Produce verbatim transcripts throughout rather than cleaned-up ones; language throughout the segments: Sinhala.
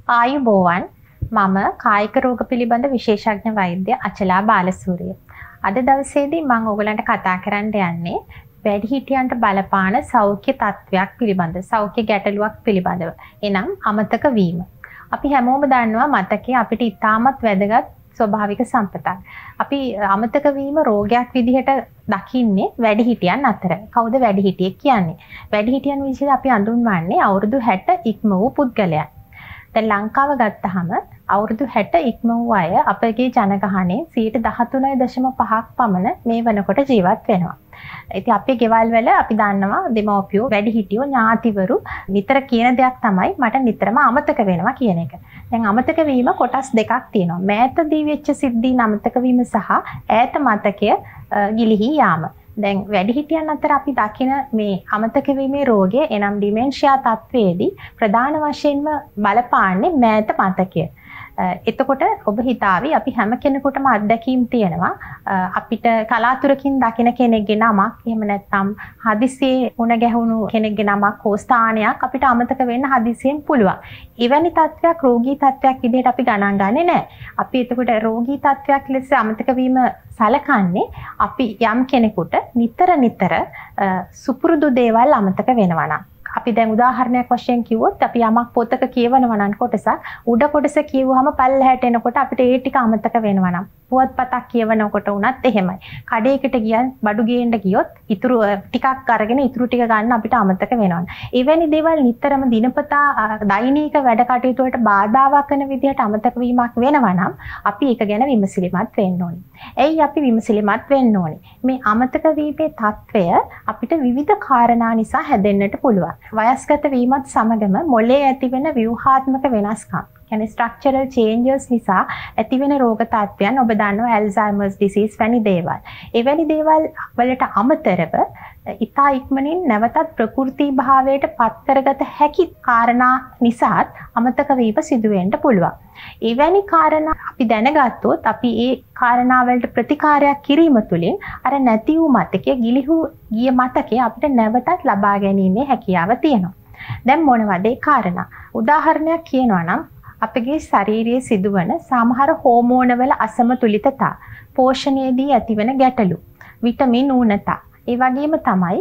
ආයුබෝවන් මම කායික රෝග පිළිබඳ විශේෂඥ වෛද්‍ය අචලා බාලසූරිය. අද දවසේදී මම ඔයගලන්ට කතා කරන්න යන්නේ වැඩිහිටියන්ට බලපාන සෞඛ්‍ය තත්ත්වයක් පිළිබඳ සෞඛ්‍ය ගැටලුවක් පිළිබඳව. එනම් අමතක වීම. අපි හැමෝම දන්නවා මතකයේ අපිට ඉතාමත් වැදගත් ස්වභාවික සම්පතක්. අපි අමතක වීම රෝගයක් විදිහට දකින්නේ වැඩිහිටියන් අතර. කවුද වැඩිහිටියෙක් කියන්නේ? වැඩිහිටියන් විදිහට අපි අඳුන්වන්නේ අවුරුදු හැට ඉක්ම වූ පුද්ගලයන්. දැන් ලංකාව ගත්තහම අවුරුදු හැට ඉක්ම වූ අය අපගේ ජනගහනයේ සියයට දහතුනයි දශම පහක් පමණ මේ වෙනකොට ජීවත් වෙනවා. ඉතින් අපේ ගෙවල් වල අපි දන්නවා දෙමව්පියෝ වැඩිහිටියෝ ඥාතිවරු නිතර කියන දෙයක් තමයි මට නිතරම අමතක වෙනවා කියන එක. දැන් අමතක වීම කොටස් දෙකක් තියෙනවා. මෑතදී වෙච්ච සිද්ධීන් අමතක වීම සහ ඈත මතකය ගිලිහි යාම. දැන් වැඩිහිටියන් අතර අපි දකින මේ අමතක වීමේ රෝගය එනම් ඩිමෙන්ෂියා තත්ත්වයේදී ප්‍රධාන වශයෙන්ම බලපාන්නේ මෑත මතකය. එතකොට ඔබ හිතාවි අපි හැම කෙනෙකුටම අත්දැකීම් තියෙනවා අපිට කලාතුරකින් දකින කෙනෙක්ගේ නමක් එහෙම නැත්නම් හදිසියේ මුණ ගැහුණු කෙනෙක්ගේ නමක් හෝ ස්ථානයක් අපිට අමතක වෙන්න හදිසියෙන් පුළුවන්. එවැනි තත්ත්වයක් රෝගී තත්ත්වයක් විදිහට අපි ගණන් ගන්නේ නැහැ. අපි එතකොට රෝගී තත්ත්වයක් ලෙස අමතක වීම සලකන්නේ අපි යම් කෙනෙකුට නිතර නිතර සුපුරුදු දේවල් අමතක වෙනවා නම්. අපි දැන් උදාහරණයක් වශයෙන් කිව්වොත් අපි යමක් පොතක කියවනවා නම් කොටසක් උඩ කොටස කියවුවාම පල්ලහැට එනකොට අපිට ඒ ටික අමතක වෙනවා නම් පුවත්පතක් කියවනකොට උනත් එහෙමයි. කඩේකට ගියන් බඩු ගේන්න ගියොත් ඉතුරු ටිකක් අරගෙන ඉතුරු ටික ගන්න අපිට අමතක වෙනවා. එවැනි දේවල් නිතරම දිනපතා දෛනික වැඩ කටයුතු වලට බාධාවක් වෙන විදිහට අමතක වීමක් වෙනවා නම් අපි ඒක ගැන විමසිලිමත් වෙන්න ඕනේ. එයි අපි විමසිලිමත් වෙන්න ඕනේ. මේ අමතක වීමේ తත්වය අපිට විවිධ කාරණා නිසා හැදෙන්නට පුළුවන්. වයස්ගත වීමත් සමගම මොළයේ ඇතිවෙන ව්‍යුහාත්මක වෙනස්කම් කියන්නේ ස්ට්‍රක්චරල් චේන්ජස් නිසා ඇතිවෙන රෝග තත්ත්වයන් ඔබ දන්නවා ඇල්සයිමර්ස් ඩිසීස් වැනි දේවල්. එවැනි දේවල් වලට අමතරව ඉතා ඉක්මනින් නැවතත් ප්‍රකෘති භාවයට පත් කරගත හැකි කාරණා නිසාත් අමතක වීම සිදු වෙන්න පුළුවන්. එවැනි කාරණා අපි දැනගත්තොත් අපි ඒ කාරණා වලට ප්‍රතිකාරයක් කිරීම තුළින් අර නැති වූ මතකයේ ගිලිහු ගිය මතකයේ අපිට නැවතත් ලබා ගැනීමේ හැකියාව තියෙනවා. දැන් මොනවද ඒ කාරණා? උදාහරණයක් කියනවා නම් අපගේ ශරීරයේ සිදුවන සමහර හෝමෝනවල අසමතුලිතතා, පෝෂණයේදී ඇතිවන ගැටලු, විටමින් ඌනතා, ඒ වගේම තමයි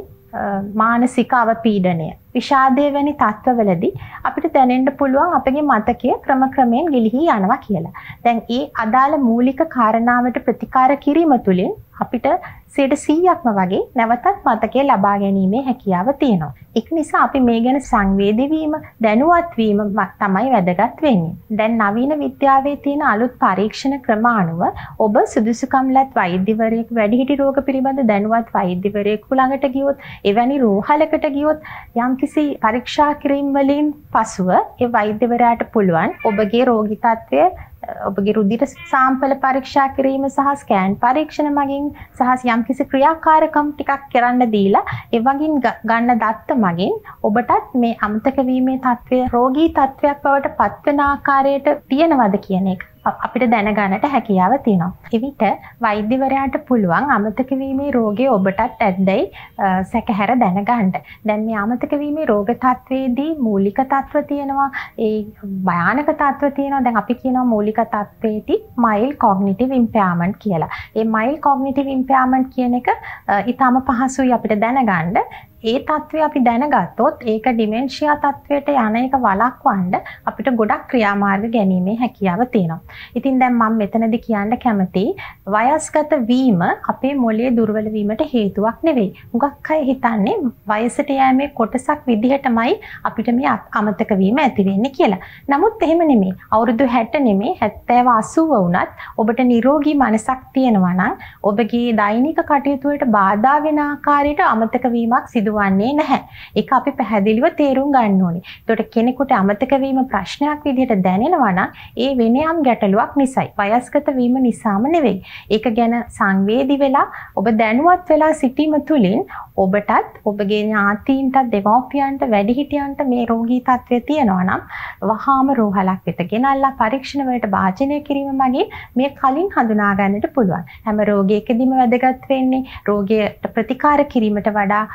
මානසික අවපීඩනය, විෂාදය වැනි තත්ත්වවලදී අපිට දැනෙන්න පුළුවන් අපගේ මතකය ක්‍රමක්‍රමයෙන් ගිලිහී යනවා කියලා. දැන් ඒ අදාළ මූලික කාරණාවට ප්‍රතිකාර කිරීම තුළින් අපිට සියයට සීයක්ම වගේ නැවතත් මතකය ලබා ගැනීමේ හැකියාව තියෙනවා. ඒක නිසා අපි මේ ගැන සංවේදී වීම, දැනුවත් වීම තමයි වැදගත් වෙන්නේ. දැන් නවීන විද්‍යාවේ තියෙන අලුත් පරීක්ෂණ ක්‍රම අනුව ඔබ සුදුසුකම් ලත් වෛද්‍යවරයෙකු වැඩිහිටි රෝග පිළිබඳ දැනුවත් වෛද්‍යවරයෙකු ළඟට ගියොත්, එවැනි රෝහලකට ගියොත් යම්කිසි පරීක්ෂා කිරීම වලින් පසුව ඒ වෛද්‍යවරයාට පුළුවන් ඔබගේ රෝගී තත්ත්වය ඔබගේ රුධිර සාම්පල පරීක්ෂා කිරීම සහ ස්කෑන් පරීක්ෂණ මගින් සහ යම්කිසි ක්‍රියාකාරකම් ටිකක් කරන්න දීලා ඒ වගින් ගන්න දත්ත මගින් ඔබටත් මේ අමතක වීමේ තත්ත්වය රෝගී තත්ත්වයක් බවට පත්වන ආකාරයට තියෙනවද කියන එක අපිට දැනගන්නට හැකියාව තියෙනවා. එවිට වෛද්‍යවරයාට පුළුවන් අමතක වීමේ රෝගය ඔබටත් ඇද්දයි සැකහැර දැනගන්න. දැන් මේ අමතක වීමේ රෝග තත්ත්වයේදී මූලික තත්ත්ව තියෙනවා, ඒ භයානක තත්ත්ව තියෙනවා. දැන් අපි කියනවා මූලික තත්ත්වයේදී mild cognitive impairment කියලා. ඒ mild cognitive impairment කියන එක ඊටම පහසුයි අපිට දැනගන්න. ඒ තත්ත්වය අපි දැනගත්තොත් ඒක ඩිමෙන්ෂියා තත්ත්වයට යන එක වළක්වන්න අපිට ගොඩක් ක්‍රියාමාර්ග ගැනීමේ හැකියාව තියෙනවා. ඉතින් දැන් මම මෙතනදී කියන්න කැමතියි වයස්ගත වීම අපේ මොළයේ දුර්වල වීමට හේතුවක් නෙවෙයි. හුඟක් අය හිතන්නේ වයසට යෑමේ කොටසක් විදිහටමයි අපිට මේ අමතක වීම ඇති වෙන්නේ කියලා. නමුත් එහෙම නෙමෙයි. අවුරුදු හැට නෙමෙයි හැත්තෑව අසූව වුණත් ඔබට නිරෝගී මනසක් තියෙනවා නම් ඔබගේ දෛනික කටයුතු වලට බාධා වෙන ආකාරයට අමතක වීමක් සිදු වන්නේ නැහැ. ඒක අපි පැහැදිලිව තේරුම් ගන්න ඕනේ. ඒකට කෙනෙකුට අමතක වීම ප්‍රශ්නයක් විදිහට දැනෙනවා නම් ඒ වෙන යම් ගැටලුවක් නිසායි. වයස්ගත වීම නිසාම නෙවෙයි. ඒක ගැන සංවේදී වෙලා ඔබ දැනුවත් වෙලා සිටීම තුළින් ඔබටත් ඔබගේ ඥාතීන්ටත් දෙමව්පියන්ට වැඩිහිටියන්ට මේ රෝගී තත්ත්වය තියෙනවා නම් වහාම රෝහලක් වෙත ගෙනල්ලා පරීක්ෂණ වලට භාජනය කිරීම මගින් මේ කලින් හඳුනා ගන්නට පුළුවන්. හැම රෝගයකදීම වැදගත් වෙන්නේ රෝගයට ප්‍රතිකාර කිරීමට වඩා රෝග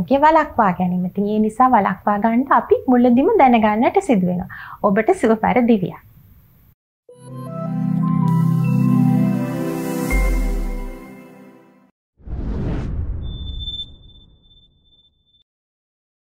රෝගය වළක්වා ගැනීම. ඉතින් ඒ නිසා වළක්වා ගන්න අපි මුලදිම දැනගන්නට සිදු වෙනවා. ඔබට සුවපැර දිවියක්.